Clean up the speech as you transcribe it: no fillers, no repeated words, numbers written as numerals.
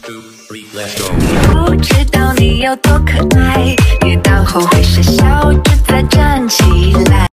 不知道你有多可爱，跌倒后会傻笑着再站起来。